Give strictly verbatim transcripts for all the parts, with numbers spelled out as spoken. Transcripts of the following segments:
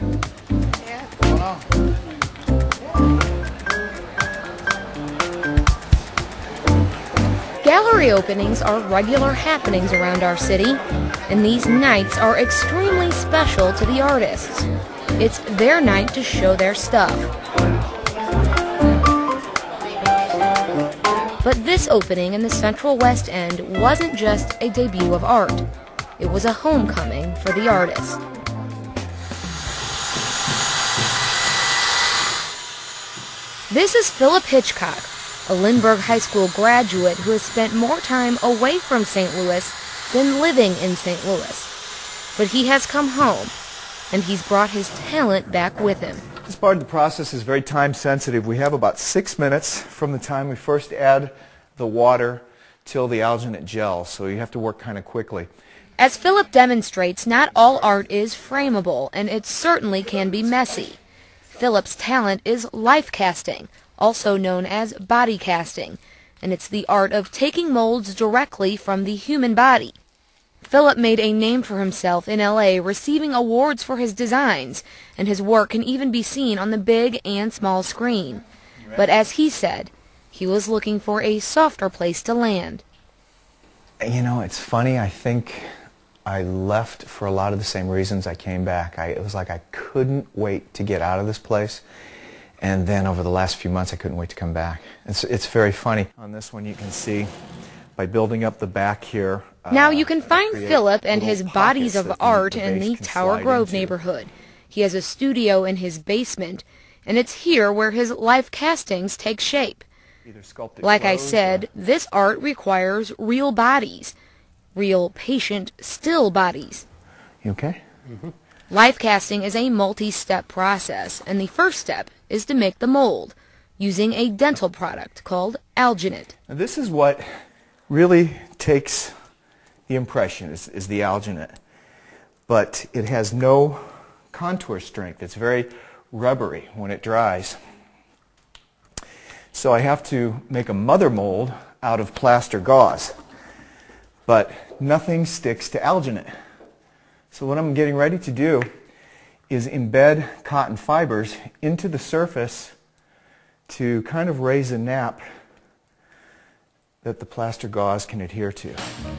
Yeah. What's going on? Gallery openings are regular happenings around our city, and these nights are extremely special to the artists. It's their night to show their stuff. But this opening in the Central West End wasn't just a debut of art. It was a homecoming for the artist. This is Philip Hitchcock, a Lindbergh High School graduate who has spent more time away from Saint Louis than living in Saint Louis. But he has come home, and he's brought his talent back with him. This part of the process is very time sensitive. We have about six minutes from the time we first add the water till the alginate gels, so you have to work kind of quickly. As Philip demonstrates, not all art is frameable, and it certainly can be messy. Philip's talent is life casting, also known as body casting, and it's the art of taking molds directly from the human body. Philip made a name for himself in L A, receiving awards for his designs, and his work can even be seen on the big and small screen. But as he said, he was looking for a softer place to land. You know, it's funny, I think I left for a lot of the same reasons I came back. I, it was like I couldn't wait to get out of this place, and then over the last few months I couldn't wait to come back. It's, it's very funny. On this one you can see, by building up the back here, Now you can find Philip and his bodies of art in the Tower Grove neighborhood. He has a studio in his basement, and it's here where his life castings take shape. Like I said, this art requires real bodies, real patient, still bodies. You okay? Mm-hmm. Life casting is a multi-step process, and the first step is to make the mold using a dental product called alginate. Now this is what really takes the impression, is, is the alginate. But it has no contour strength. It's very rubbery when it dries. So I have to make a mother mold out of plaster gauze. But nothing sticks to alginate. So what I'm getting ready to do is embed cotton fibers into the surface to kind of raise a nap that the plaster gauze can adhere to.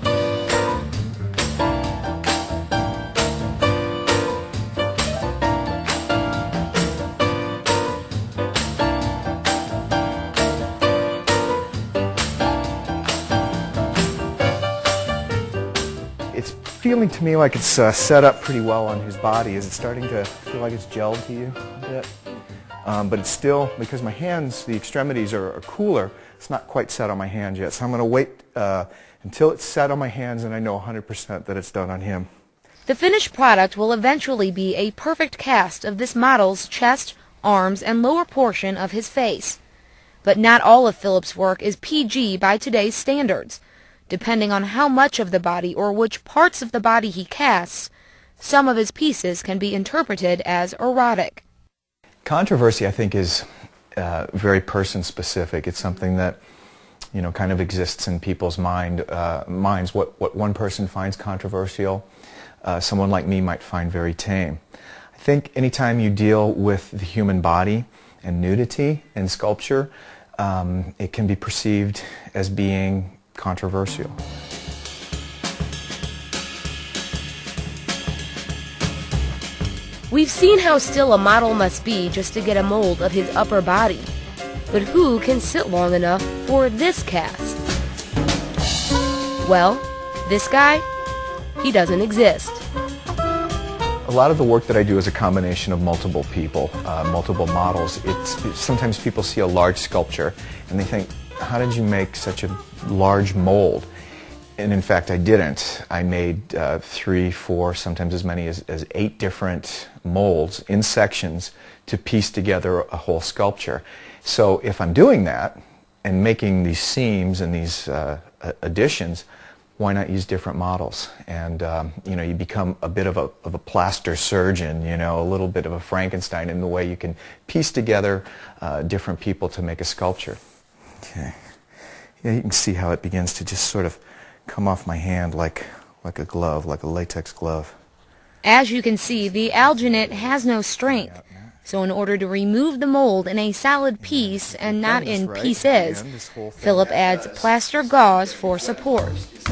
It's feeling to me like it's uh, set up pretty well on his body. Is it starting to feel like it's gelled to you a bit? Um, but it's still, because my hands, the extremities are, are cooler, it's not quite set on my hands yet. So I'm going to wait uh, until it's set on my hands and I know one hundred percent that it's done on him. The finished product will eventually be a perfect cast of this model's chest, arms, and lower portion of his face. But not all of Philip's work is P G by today's standards. Depending on how much of the body or which parts of the body he casts, some of his pieces can be interpreted as erotic. Controversy, I think, is uh, very person-specific. It's something that, you know, kind of exists in people's mind, uh, minds. What, what one person finds controversial, uh, someone like me might find very tame. I think anytime you deal with the human body and nudity in sculpture, um, it can be perceived as being controversial. We've seen how still a model must be just to get a mold of his upper body. But who can sit long enough for this cast? Well, this guy, he doesn't exist. A lot of the work that I do is a combination of multiple people, uh, multiple models. It's, it's, sometimes people see a large sculpture and they think, how did you make such a large mold? And in fact, I didn't. I made uh, three, four, sometimes as many as, as eight different molds in sections to piece together a whole sculpture. So if I'm doing that and making these seams and these uh, additions, why not use different models? And um, you know, you become a bit of a, of a plaster surgeon, you know, a little bit of a Frankenstein in the way you can piece together uh, different people to make a sculpture. Okay. Yeah, you can see how it begins to just sort of come off my hand like, like a glove, like a latex glove. As you can see, the alginate has no strength. So in order to remove the mold in a solid piece and not in pieces, Philip adds plaster gauze for support.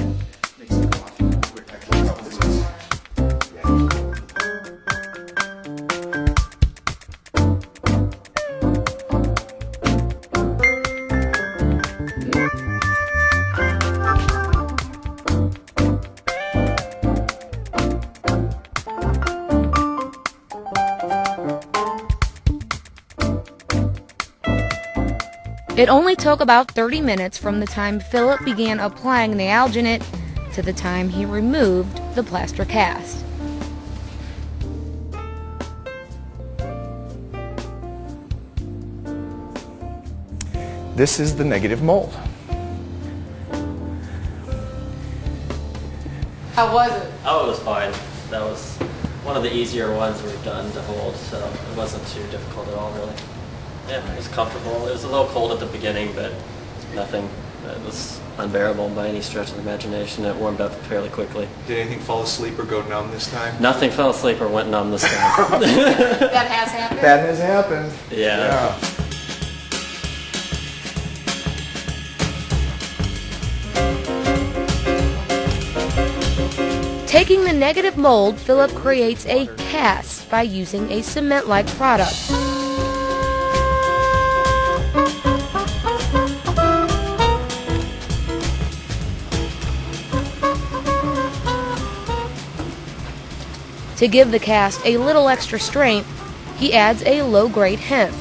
It only took about thirty minutes from the time Philip began applying the alginate to the time he removed the plaster cast. This is the negative mold. How was it? Oh, it was fine. That was one of the easier ones we've done to hold, so it wasn't too difficult at all, really. Yeah, it was comfortable. It was a little cold at the beginning, but nothing that was unbearable by any stretch of the imagination. It warmed up fairly quickly. Did anything fall asleep or go numb this time? Nothing fell asleep or went numb this time. That has happened? That has happened. Yeah. yeah. Taking the negative mold, Philip creates a cast by using a cement-like product. To give the cast a little extra strength, he adds a low-grade hemp.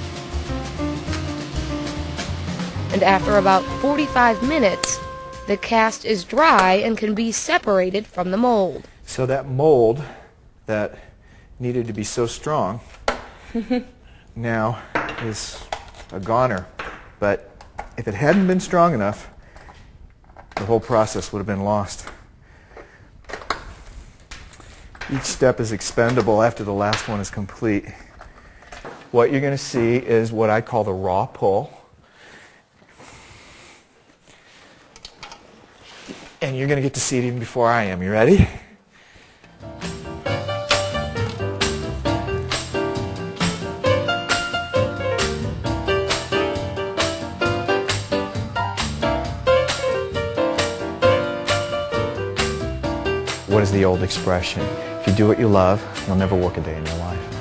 And after about forty-five minutes, the cast is dry and can be separated from the mold. So that mold that needed to be so strong now is a goner. But if it hadn't been strong enough, the whole process would have been lost. Each step is expendable after the last one is complete. What you're going to see is what I call the raw pull. And you're going to get to see it even before I am. You ready? What is the old expression? If you do what you love, you'll never work a day in your life.